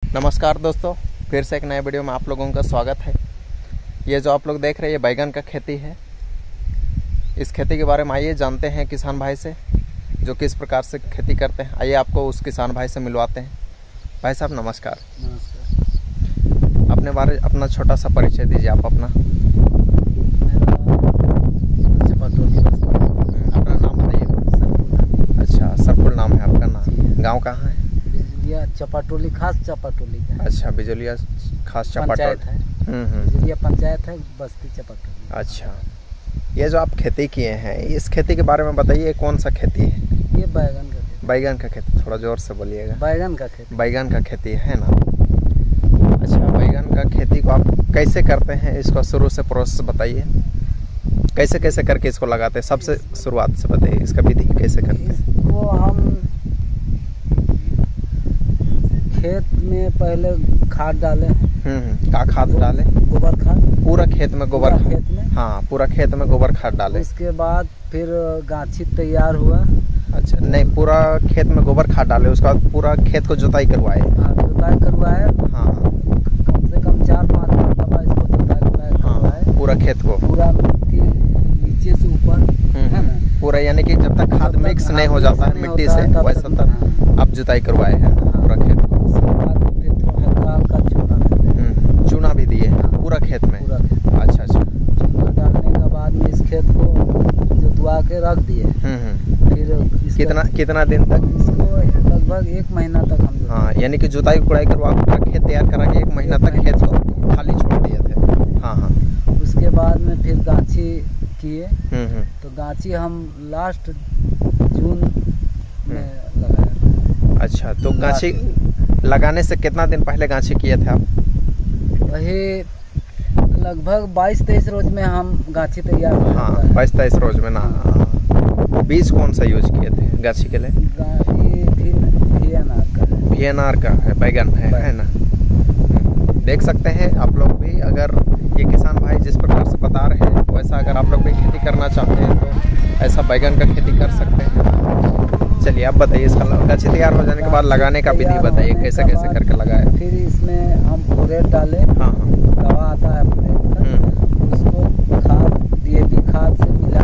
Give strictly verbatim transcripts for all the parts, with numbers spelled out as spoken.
नमस्कार दोस्तों, फिर से एक नए वीडियो में आप लोगों का स्वागत है। ये जो आप लोग देख रहे हैं ये बैगन का खेती है। इस खेती के बारे में आइए जानते हैं किसान भाई से, जो किस प्रकार से खेती करते हैं। आइए आपको उस किसान भाई से मिलवाते हैं। भाई साहब नमस्कार। नमस्कार। अपने बारे अपना छोटा सा परिचय दीजिए आप अपना। अपना नाम बताइए। अच्छा, सरपुल नाम है आपका नाम। गाँव कहाँ है? बिजलिया चपाटोली, खास चपाटोली का। अच्छा, बिजलिया खास चपाटोली है। हम्म हम्म बिजलिया पंचायत है, बस्ती चपाटोली। अच्छा, ये जो आप खेती किए हैं इस खेती के बारे में बताइए, कौन सा खेती है? ये बैगन का खेती। बैगन का खेती, थोड़ा जोर से बोलिएगा। बैगन का खेती। बैगन का खेती है ना। अच्छा, बैगन का खेती को आप कैसे करते हैं, इसको शुरू से प्रोसेस बताइए। कैसे कैसे करके इसको लगाते हैं, सबसे शुरुआत से बताइए, इसका विधि कैसे करते हैं। इसको हम खेत में पहले खाद डाले हैं। हम्म का खाद डाले? गोबर खाद। पूरा खेत में गोबर खाद? खेत में हाँ, पूरा खेत में गोबर खाद डाले। उसके बाद फिर गांची तैयार हुआ। अच्छा, नहीं, पूरा खेत में गोबर खाद डाले, उसके बाद पूरा खेत को जुताई करवाए। हाँ, जुताई करवाए। हाँ, कम से कम चार पाँच मरतबा इसको जुताई करवाए। हाँ, पूरा खेत को पूरा मिट्टी नीचे से ऊपर है ना, पूरा, यानी कि जब तक खाद मिक्स नहीं हो जाता है मिट्टी से वैसा तक आप जुताई करवाए हैं पूरा खेत। उसके बाद फिर थोड़ा हल्का हल्का चूना देते हैं। चूना भी दिए पूरा खेत में? पूरा खेत। अच्छा अच्छा। चूना डालने के बाद में इस खेत को जुतवा के रख दिए। फिर कितना कितना दिन तक? इसको लगभग एक महीना तक हम। हाँ, यानी कि जुताई कुड़ाई करवा पूरा खेत तैयार करा के एक महीना तक खेत को खाली छोड़ दिए थे। हाँ हाँ। उसके बाद में फिर गांची किए। तो गांची हम लास्ट जून में लगाए। अच्छा, तो गांची लगाने से कितना दिन पहले गांची किए थे आप? वही लगभग बाईस तेईस रोज में हम गांची तैयार। हाँ, बाईस तेईस रोज में ना। बीज कौन सा यूज किए थे गांची के लिए? वी एन आर का है, बैगन है, है ना। देख सकते हैं आप लोग भी, अगर ये किसान भाई जिस प्रकार से बता रहे हैं वैसा अगर आप लोग भी खेती करना चाहते हैं तो ऐसा बैगन का खेती कर सकते हैं। चलिए आप बताइए, इसका गांची तैयार हो जाने के बाद लगाने का विधि बताइए, कैसे कैसे करके लगाए। फिर इसमें हम फोरेट डाले। हाँ, दवा आता है फोरेट का, उसको खाद डी ए पी खाद से मिला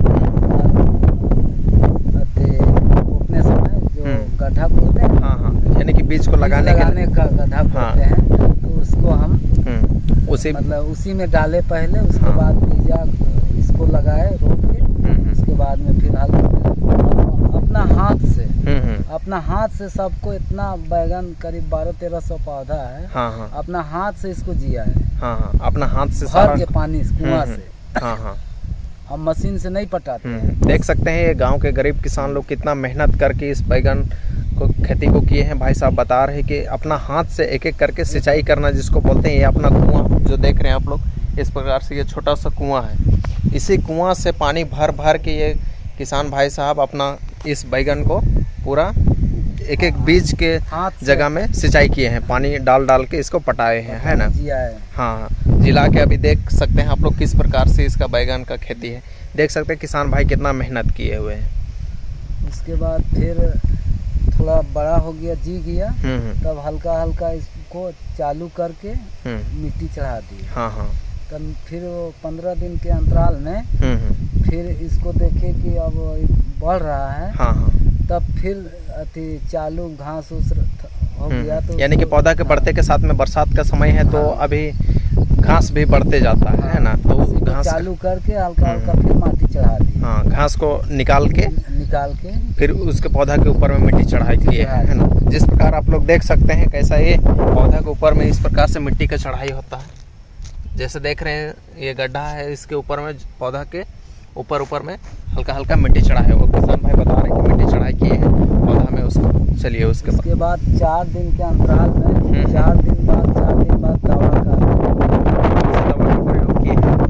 के रोपने समय जो गड्ढा खोदते हैं। हाँ हाँ, यानी कि बीज को लगाने लगाने का गड्ढा खोदते हैं, तो उसको हम उसी मतलब उसी में डाले पहले। उसके बाद बीजा इसको लगाए रोप के। उसके बाद में फिर अपना हाथ से अपना हाथ से सबको इतना बैगन करीब बारह तेरह सौ पौधा है। हाँ हाँ, अपना हाथ से इसको जिया है। हाँ हाँ, अपना हाथ से भर के पानी कुआं से। हाँ हाँ, हम मशीन से नहीं पटाते हैं। देख सकते हैं ये गांव के गरीब किसान लोग कितना मेहनत करके इस बैगन को खेती को किए हैं। भाई साहब बता रहे हैं कि अपना हाथ से एक एक करके सिंचाई करना जिसको बोलते हैं। ये अपना कुआं जो देख रहे हैं आप लोग, इस प्रकार से ये छोटा सा कुआं है। इसी कुआं से पानी भर भर के ये किसान भाई साहब अपना इस बैगन को पूरा एक एक बीज के जगह में सिंचाई किए हैं, पानी डाल डाल के इसको पटाए हैं, है ना। हाँ, जिला के अभी देख सकते हैं आप लोग किस प्रकार से इसका बैगन का खेती है। देख सकते हैं किसान भाई कितना मेहनत किए हुए हैं। उसके बाद फिर थोड़ा बड़ा हो गया, जी गया, तब हल्का हल्का इसको चालू करके मिट्टी चढ़ा दी। हाँ हाँ, तब फिर वो पंद्रह दिन के अंतराल में फिर इसको देखे कि अब बढ़ रहा है। हाँ हाँ, तब फिर अति चालू घास उस हो गया। तो यानी कि पौधा के बढ़ते के साथ में बरसात का समय है, तो अभी घास भी बढ़ते जाता है, है ना। तो घास चालू करके हल्का हल्का फिर माटी चढ़ा दी। हाँ, घास को निकाल के निकाल के फिर उसके पौधा के ऊपर में मिट्टी चढ़ाई किए है, है ना। जिस प्रकार आप लोग देख सकते हैं कैसा ये पौधा के ऊपर में इस प्रकार से मिट्टी का चढ़ाई होता है। जैसे देख रहे हैं ये गड्ढा है, इसके ऊपर में पौधा के ऊपर ऊपर में हल्का हल्का मिट्टी चढ़ा है। वो किसान भाई बता रहे हैं कि मिट्टी चढ़ाई किए हैं पौधा में उसको। चलिए उसके उसके बाद चार दिन के अंतराल में चार दिन बाद चार दिन बाद दवा का दवा का प्रयोग किए हैं।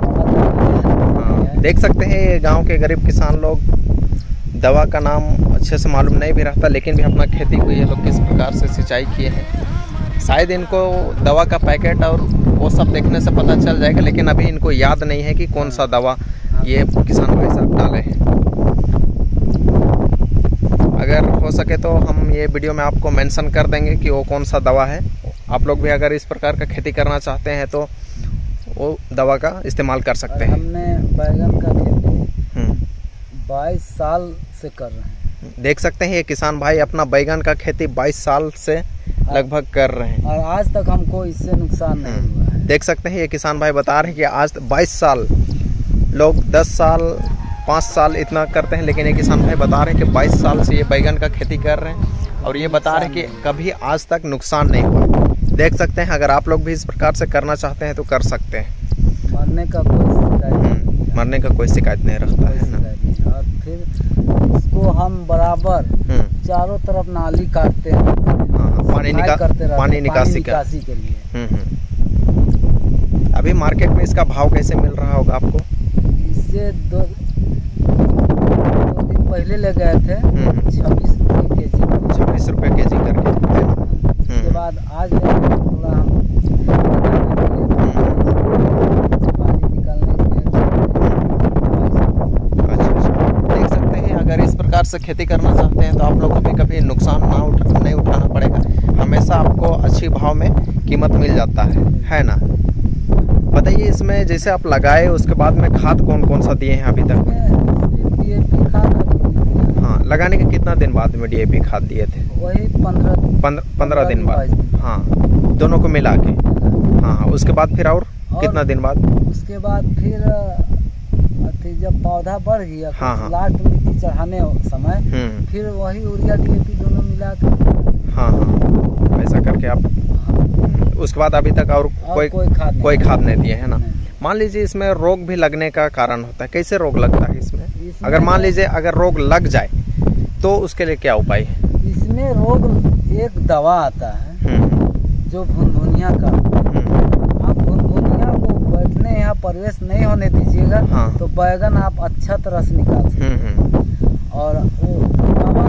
हाँ, देख सकते हैं ये गांव के गरीब किसान लोग, दवा का नाम अच्छे से मालूम नहीं भी रहता, लेकिन भी अपना खेती को ये लोग किस प्रकार से सिंचाई किए हैं। शायद इनको दवा का पैकेट और वो सब देखने से पता चल जाएगा, लेकिन अभी इनको याद नहीं है कि कौन सा दवा ये किसान भाई साहब डाले हैं। अगर हो हो सके तो हम ये वीडियो में आपको मेंशन कर देंगे कि वो कौन सा दवा है। आप लोग भी अगर इस प्रकार का खेती करना चाहते हैं तो वो दवा का इस्तेमाल कर सकते हैं। हमने बैगन का खेती बाईस साल से कर रहे हैं। देख सकते हैं ये किसान भाई अपना बैगन का खेती बाईस साल से लगभग कर रहे हैं और आज तक हमको इससे नुकसान नहीं हुआ है। देख सकते हैं ये किसान भाई बता रहे हैं कि आज बाईस साल, लोग दस साल पाँच साल इतना करते हैं, लेकिन ये किसान भाई बता रहे हैं कि बाईस साल से ये बैगन का खेती कर रहे हैं और ये बता रहे हैं कि कभी आज तक नुकसान नहीं हुआ। देख सकते हैं अगर आप लोग भी इस प्रकार से करना चाहते हैं तो कर सकते हैं। मरने का कोई शिकायत नहीं, मरने का कोई शिकायत नहीं रखता है ना। और फिर इसको हम बराबर चारों तरफ नाली काटते हैं, पानी निका पानी निकासी निकासी के लिए। अभी मार्केट में इसका भाव कैसे मिल रहा होगा आपको? इससे दो, दो दिन पहले ले गए थे छब्बीस रुपये के जी छब्बीस रुपये के जी करके। उसके बाद आज थोड़ा हम पानी निकालने के। अच्छा अच्छा, देख सकते हैं अगर इस प्रकार से खेती करना चाहते हैं तो आप लोगों को भी कभी नुकसान ना उठा नहीं उठाना पड़ेगा। हमेशा आपको अच्छी भाव में कीमत मिल जाता है है ना। बताइए इसमें जैसे आप लगाए उसके बाद में खाद कौन कौन सा दिए हैं अभी तक? डीएपी खाद। हाँ, लगाने के कितना दिन बाद में डीएपी खाद दिए थे? वही पंद्रह पंद्रह दिन बाद। हाँ, दोनों को मिला के। हाँ हाँ, उसके बाद फिर और, और कितना दिन बाद? उसके बाद फिर जब पौधा बढ़ गया, हाँ हाँ, लास्ट मिट्टी चढ़ाने समय फिर वही यूरिया डीएपी दोनों मिला के। हाँ हाँ, ऐसा करके आप उसके बाद अभी तक और, और कोई कोई खाद कोई खाद नहीं दिए है ना। मान लीजिए इसमें रोग भी लगने का कारण होता है, कैसे रोग लगता है इसमें, इसमें अगर मान लीजिए अगर रोग लग जाए तो उसके लिए क्या उपाय है? इसमें रोग एक दवा आता है जो भुनभुनिया का। आप भुनभुनिया को बैठने यहाँ प्रवेश नहीं होने दीजिएगा। हाँ। तो बैगन आप अच्छा तरह से निकाल सकते। और वो दवा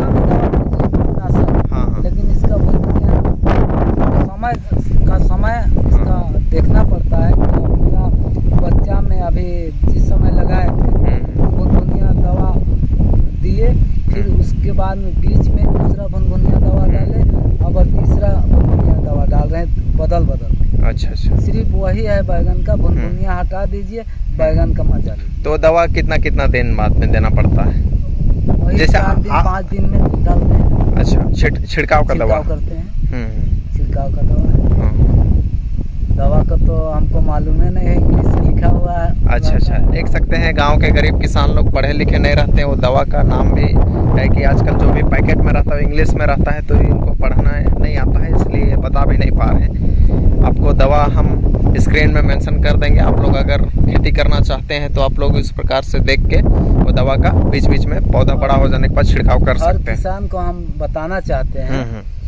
हाँ। लेकिन इसका भुनभुनिया समय का समय इसका देखना पड़ता है कि मेरा बच्चा में अभी जिस समय लगाए थे भुनभुनिया दवा दिए, फिर उसके बाद में बीच में दूसरा भुनभुनिया दवा डाले, अब तीसरा भुनभुनिया दवा डाल रहे हैं बदल बदल के। अच्छा अच्छा, सिर्फ वही है बैगन का। भुनभुनिया हटा दीजिए, बैगन का मजा लीजिए। तो दवा कितना कितना दिन बाद में देना पड़ता है? जैसे चार दिन पाँच दिन में डालते हैं। अच्छा, छिड़ छिड़काव का दवा करते हैं। छिड़काव का दवा है। दवा का तो हमको मालूम है नहीं है, इंग्लिश से लिखा हुआ है। अच्छा अच्छा, देख सकते हैं गांव के गरीब किसान लोग पढ़े लिखे नहीं रहते हैं, वो दवा का नाम भी है कि आजकल जो भी पैकेट में रहता है इंग्लिश में रहता है, तो इनको पढ़ना नहीं आता है, इसलिए बता भी नहीं पा रहे हैं। आपको दवा हम स्क्रीन में मेंशन कर देंगे। आप लोग अगर खेती करना चाहते हैं तो आप लोग इस प्रकार से देख के वो दवा का बीच बीच में पौधा बड़ा हो जाने के बाद छिड़काव कर सकते हैं। किसान को हम बताना चाहते हैं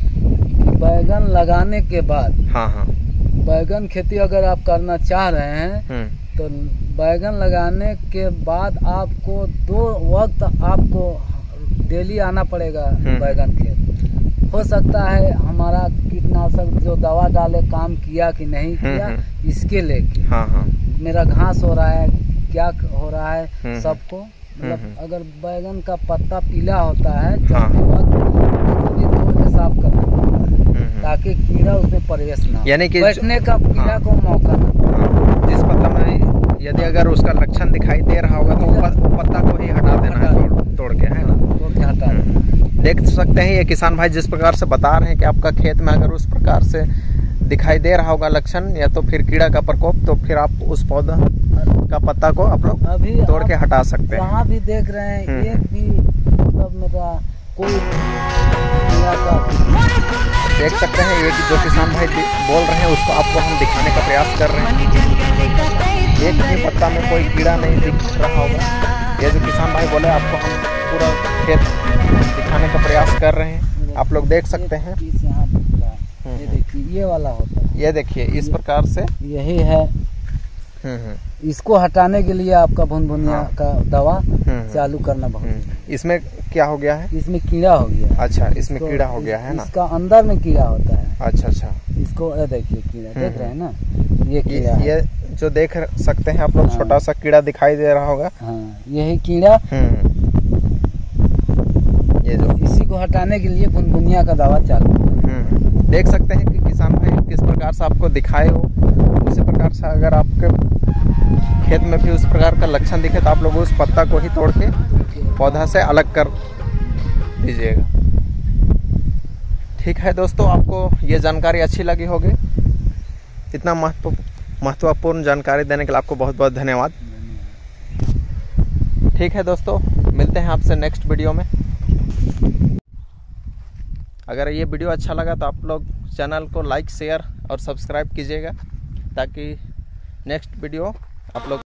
बैगन लगाने के बाद, हाँ हाँ, बैगन खेती अगर आप करना चाह रहे हैं तो बैगन लगाने के बाद आपको दो वक्त आपको डेली आना पड़ेगा बैगन खेत। हो सकता है हमारा कीटनाशक जो दवा डाले काम किया कि नहीं किया, इसके लेके हाँ हाँ, मेरा घास हो रहा है, क्या हो रहा है सबको। मतलब अगर बैगन का पत्ता पीला होता है तो उसको भी तोड़ के साफ करना पड़ता है ताकि कीड़ा उसमें प्रवेश ना, यानी कि बैठने का कीड़ा को मौका ना। जिस पत्ता में यदि अगर उसका लक्षण दिखाई दे रहा होगा तो पत्ता को ही हटा देना है, तोड़, तोड़ के, है ना, तोड़ के हटा देना। देख सकते हैं ये किसान भाई जिस प्रकार से बता रहे हैं कि आपका खेत में अगर उस प्रकार से दिखाई दे रहा होगा लक्षण या तो फिर कीड़ा का प्रकोप, तो फिर आप उस पौधा का पत्ता को आप लोग अभी तोड़ के हटा सकते हैं। यहाँ भी देख रहे हैं एक भी मतलब मेरा कोई देख सकते हैं ये जो किसान भाई बोल रहे हैं उसको आपको हम दिखाने का प्रयास कर रहे हैं। एक भी पत्ता में कोई कीड़ा नहीं दिख रहा होगा। ये जो किसान भाई बोले आपको हम पूरा खेत दिखाने का प्रयास कर रहे हैं। आप लोग देख सकते हैं, ये देखिए ये वाला होता है, ये देखिए इस प्रकार से यही है। इसको हटाने के लिए आपका भुनभुनिया हाँ। का दवा चालू करना बहुत। इसमें क्या हो गया है? इसमें कीड़ा हो गया। अच्छा, इसमें कीड़ा हो गया है ना। इसका अंदर में कीड़ा होता है। अच्छा अच्छा, इसको ये देखिए कीड़ा देख रहे हैं ना, ये कीड़ा ये, ये जो देख सकते हैं आप लोग, छोटा सा कीड़ा दिखाई दे रहा होगा। हाँ, यही कीड़ा, ये जो इसी को हटाने के लिए भुनभुनिया का दवा चालू है। देख सकते हैं कि किसान भाई किस प्रकार से आपको दिखाए हो, उसी प्रकार से अगर आपके खेत में भी उस प्रकार का लक्षण दिखे तो आप लोग उस पत्ता को ही तोड़ के पौधा से अलग कर दीजिएगा। ठीक है दोस्तों, आपको ये जानकारी अच्छी लगी होगी। इतना महत्व महत्वपूर्ण जानकारी देने के लिए आपको बहुत बहुत धन्यवाद। ठीक है दोस्तों, मिलते हैं आपसे नेक्स्ट वीडियो में। अगर ये वीडियो अच्छा लगा तो आप लोग चैनल को लाइक शेयर और सब्सक्राइब कीजिएगा, ताकि नेक्स्ट वीडियो आप लोग